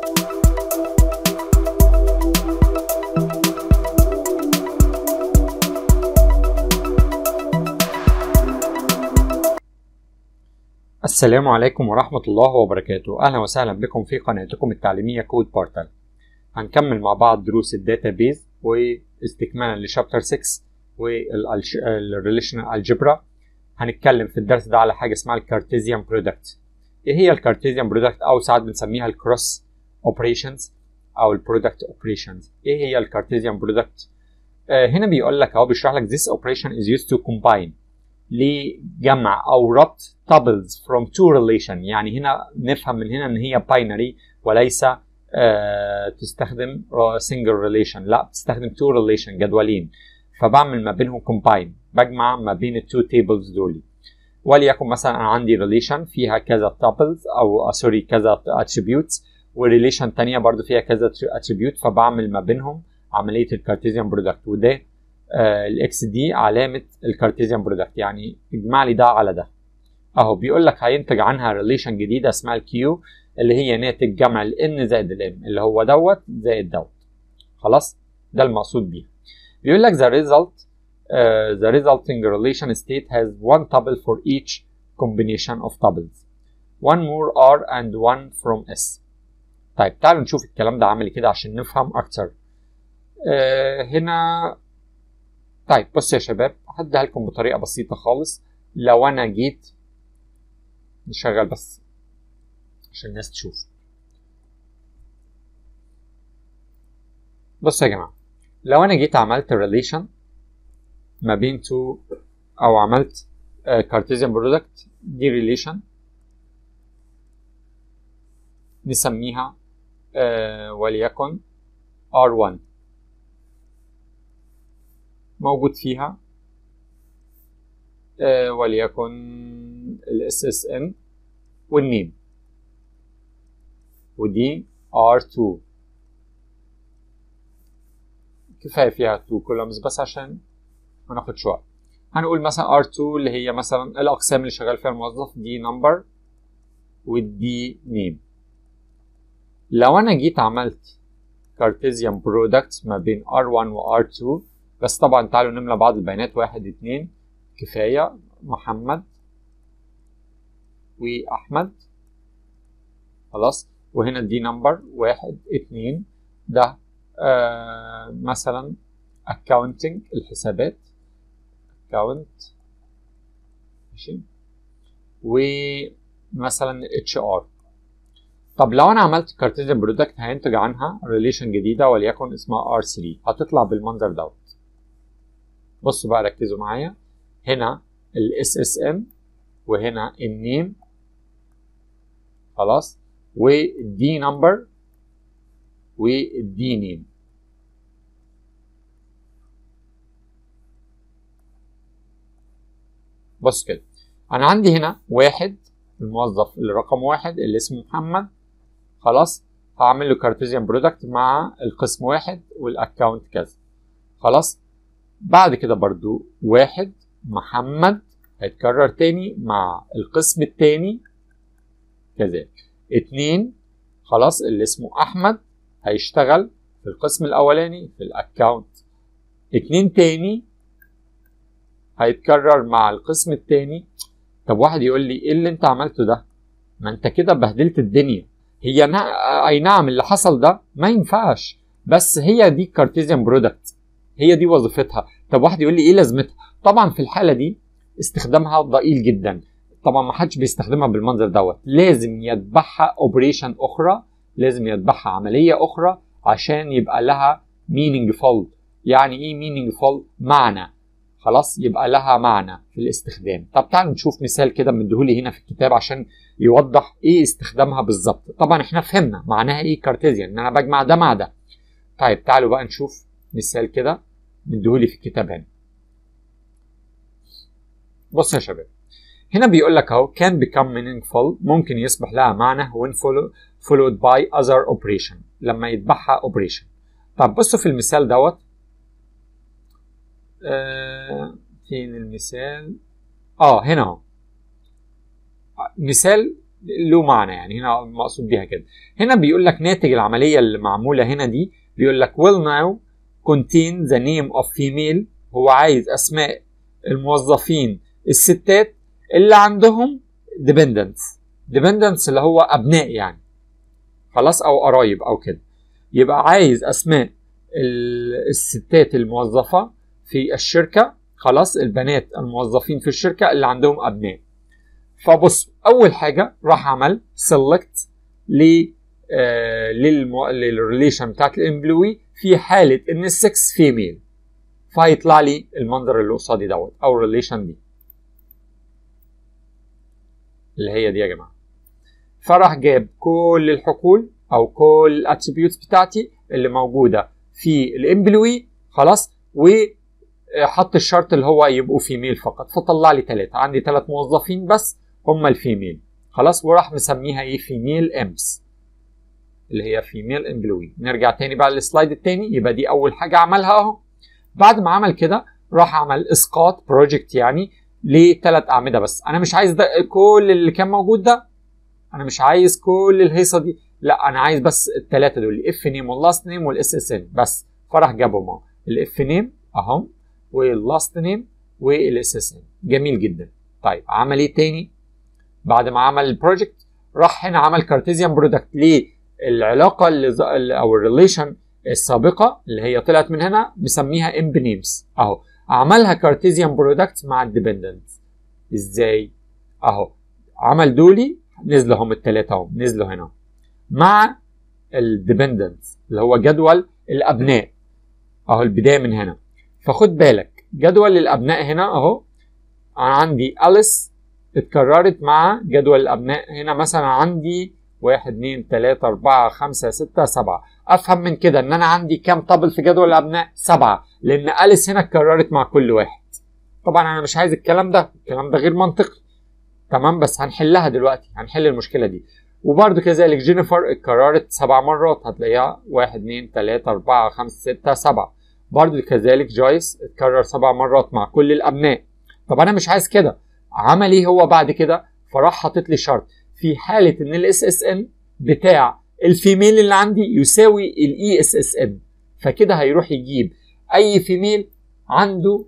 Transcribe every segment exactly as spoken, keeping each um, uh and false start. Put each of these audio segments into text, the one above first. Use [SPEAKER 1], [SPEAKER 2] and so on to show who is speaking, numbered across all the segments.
[SPEAKER 1] السلام عليكم ورحمة الله وبركاته. أهلا وسهلا بكم في قناتكم التعليمية كود بورتال. هنكمل مع بعض دروس الداتابيز واستكمالا لشابتر ستة والريليشنال الجبرا. هنتكلم في الدرس ده على حاجة اسمها الكارتيزيان برودكت. ايه هي الكارتيزيان برودكت او ساعات بنسميها الكروس اوبريشنز او البرودكت اوبريشنز؟ ايه هي الكارتيزيان برودكت؟ آه هنا بيقول لك اهو بيشرح لك this operation is used to combine لجمع او ربط tuples from two relation. يعني هنا نفهم من هنا ان هي binary وليس آه تستخدم single relation، لا بتستخدم two relation جدولين، فبعمل ما بينهم combine، بجمع ما بين التو tables دول. وليكن مثلا انا عندي relation فيها كذا tuples او سوري كذا attributes، وريليشن تانية برضو فيها كذا attribute، فبعمل ما بينهم عملية الكارتيزيان برودكت. وده الاكس دي علامه الكارتيزيان برودكت، يعني اجمع لي ده على ده. اهو بيقول لك هينتج عنها ريليشن جديده اسمها الكيو، اللي هي ناتج جمع الان زائد الام، اللي هو دوت زائد دوت. خلاص ده المقصود بيه. بيقول لك the result uh, the resulting relation state has one tuple for each combination of tuples, one more R and one from S. طيب تعالوا نشوف الكلام ده عملي كده عشان نفهم اكتر. uh, هنا طيب بصوا يا شباب، هديها لكم بطريقه بسيطه خالص. لو انا جيت نشغل بس عشان الناس تشوف. بصوا يا جماعه، لو انا جيت عملت ريليشن ما بين تو او عملت كارتيزيان برودكت، دي ريليشن نسميها uh, وليكن آر واحد، موجود فيها آه وليكن ال إس إس إن والنيم، ودي آر اتنين. كفاية فيها اتنين كولومز بس عشان ما ناخدش وقت. هنقول مثلا آر اتنين اللي هي مثلا الأقسام اللي شغال فيها الموظف، دي نمبر ودي نيم. لو أنا جيت عملت كارتيزيان برودكت ما بين آر واحد و آر اتنين، بس طبعا تعالوا نملى بعض البيانات، واحد اتنين كفاية، محمد وأحمد. خلاص، وهنا دي نمبر واحد اتنين، ده آه مثلا accounting الحسابات account، ماشي، ومثلا اتش ار. طب لو انا عملت كارتيزيان برودكت هينتج عنها ريليشن جديدة وليكن اسمها ار ثلاثة، هتطلع بالمنظر دوت. بصوا بقى ركزوا معايا، هنا ال إس إس إن وهنا النيم، خلاص، والدي نمبر والدي نيم. بص كده، انا عندي هنا واحد الموظف اللي رقم واحد اللي اسمه محمد، خلاص، هعمل له كارتيزيان برودكت مع القسم واحد والاكونت كذا. خلاص، بعد كده برضو واحد محمد هيتكرر تاني مع القسم التاني كذلك. اتنين خلاص اللي اسمه احمد هيشتغل في القسم الاولاني في الاكاونت. اتنين تاني هيتكرر مع القسم التاني. طب واحد يقول لي ايه اللي انت عملته ده؟ ما انت كده بهدلت الدنيا. هي نا... اي نعم اللي حصل ده ما ينفعش، بس هي دي كارتيزيان برودكت، هي دي وظيفتها. طب واحد يقول لي ايه لازمتها؟ طبعا في الحاله دي استخدامها ضئيل جدا، طبعا ما حدش بيستخدمها بالمنظر دوت، لازم يتبعها اوبريشن اخرى، لازم يتبعها عمليه اخرى عشان يبقى لها meaningful. يعني ايه meaningful؟ معنى، خلاص، يبقى لها معنى في الاستخدام. طب تعالوا نشوف مثال كده مديهولي هنا في الكتاب عشان يوضح ايه استخدامها بالظبط. طبعا احنا فهمنا معناها ايه كارتيزيان، ان انا بجمع ده مع ده. طيب تعالوا بقى نشوف مثال كده مديهولي في الكتاب هنا. بص يا شباب، هنا بيقول لك اهو can become meaningful، ممكن يصبح لها معنى when follow, followed by other operation، لما يتبعها operation. طب بصوا في المثال دوت، آه فين المثال؟ اه هنا اهو مثال له معنى يعني هنا مقصود بيها كده. هنا بيقول لك ناتج العمليه اللي معموله هنا دي بيقول لك will now contain the name of female. هو عايز اسماء الموظفين الستات اللي عندهم dependents. dependents اللي هو ابناء يعني خلاص او قرايب او كده. يبقى عايز اسماء الستات الموظفه في الشركه، خلاص البنات الموظفين في الشركه اللي عندهم ابناء. فبص اول حاجه راح عمل select ل آه للريليشن بتاعت الامبلوي في حاله ان السكس فيميل، فهيطلع لي المنظر اللي قصادي دوت او الريليشن دي اللي هي دي يا جماعه. فراح جاب كل الحقول او كل الاتريبيوتس بتاعتي اللي موجوده في الامبلوي خلاص، وحط الشرط اللي هو يبقوا فيميل فقط، فطلع لي ثلاثه. عندي ثلاث موظفين بس هم الفيميل خلاص، وراح مسميها ايه فيميل امس اللي هي فيميل امبلوي. نرجع تاني بقى للسلايد التاني. يبقى دي اول حاجه عملها اهو. بعد ما عمل كده راح عمل اسقاط بروجكت يعني لثلاث اعمده بس. انا مش عايز ده كل اللي كان موجود ده، انا مش عايز كل الهيصه دي، لا انا عايز بس الثلاثه دول الاف نيم واللاست نيم والاس اس ان بس. فراح جابهم اهو الاف نيم اهم واللاست نيم والاس اس ان. جميل جدا. طيب عمل ايه تاني بعد ما عمل البروجكت؟ راح هنا عمل كارتيزيان برودكت للعلاقه اللي او الريليشن السابقه اللي هي طلعت من هنا مسميها امب نيمز اهو. عملها كارتيزيان برودكت مع الديبندنت. ازاي؟ اهو عمل دولي نزلوا هم الثلاثه اهو نزلوا هنا مع الديبندنت اللي هو جدول الابناء اهو البدايه من هنا. فخد بالك جدول الابناء هنا اهو انا عندي أليس اتكررت مع جدول الابناء هنا مثلا عندي واحد اتنين تلاتة اربعة خمسة ستة سبعة. افهم من كده ان انا عندي كام طابل في جدول الابناء؟ سبعة، لان أليس هنا اتكررت مع كل واحد. طبعا انا مش عايز الكلام ده، الكلام ده غير منطقي تمام، بس هنحلها دلوقتي، هنحل المشكله دي. وبرده كذلك جينيفر اتكررت سبع مرات، هتلاقيها واحد اتنين تلاتة اربعة خمسة ستة سبعة. برده كذلك جويس اتكرر سبع مرات مع كل الابناء. طب انا مش عايز كده. عمل ايه هو بعد كده؟ فراح حاطط لي شرط في حاله ان الاس اس ان بتاع الفيميل اللي عندي يساوي الاي اس اس ان، فكده هيروح يجيب اي فيميل عنده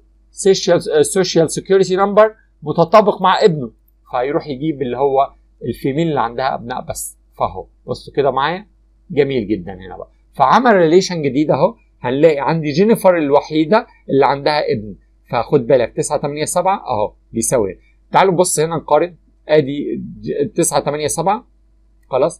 [SPEAKER 1] سوشيال سيكيورتي نمبر متطابق مع ابنه، فهيروح يجيب اللي هو الفيميل اللي عندها ابناء بس. فاهو بصوا كده معايا جميل جدا هنا بقى. فعمل ريليشن جديد اهو. هنلاقي عندي جينيفر الوحيده اللي عندها ابن، فخد بالك تسعة تمانية سبعة اهو بيساوي. تعالوا بص هنا نقارن. ادي تسعة تمانية سبعة خلاص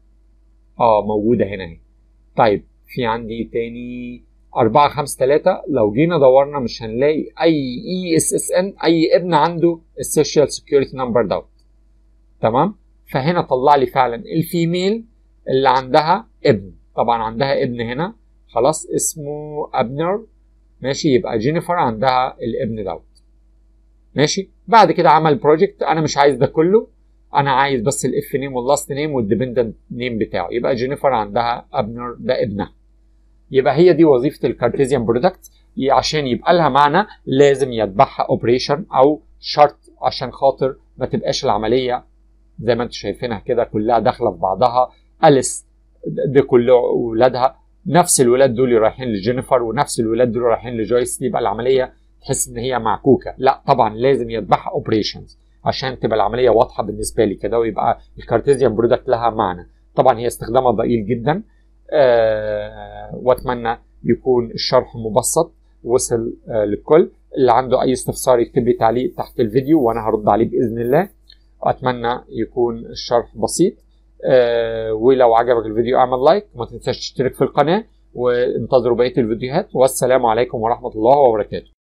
[SPEAKER 1] اه موجوده هنا اهي. طيب في عندي تاني اربعة خمسة تلاتة. لو جينا دورنا مش هنلاقي اي اي اس اس ان اي ابن عنده السوشيال سيكيورتي نمبر دوت تمام. فهنا طلع لي فعلا الفيميل اللي عندها ابن. طبعا عندها ابن هنا خلاص اسمه ابنر ماشي. يبقى جينيفر عندها الابن دوت ماشي. بعد كده عمل بروجكت. انا مش عايز ده كله، انا عايز بس الاف نيم واللاست نيم والديبندنت نيم بتاعه. يبقى جينيفر عندها ابنر ده ابنها. يبقى هي دي وظيفه الكارتيزيان برودكت. عشان يبقى لها معنى لازم يتبعها اوبريشن او شرط عشان خاطر ما تبقاش العمليه زي ما انتم شايفينها كده كلها داخله في بعضها. أليس دي كل ولادها نفس الولاد دول رايحين لجينيفر ونفس الولاد دول رايحين لجويس، يبقى العمليه تحس ان هي معكوكه. لا طبعا لازم يتبعها اوبريشنز عشان تبقى العمليه واضحه بالنسبه لي كده ويبقى الكارتيزيان برودكت لها معنى. طبعا هي استخدامها ضئيل جدا أه واتمنى يكون الشرح مبسط وصل أه للكل. اللي عنده اي استفسار يكتب لي تعليق تحت الفيديو وانا هرد عليه باذن الله. اتمنى يكون الشرح بسيط أه ولو عجبك الفيديو اعمل لايك وما تنساش تشترك في القناه وانتظروا بقيه الفيديوهات. والسلام عليكم ورحمه الله وبركاته.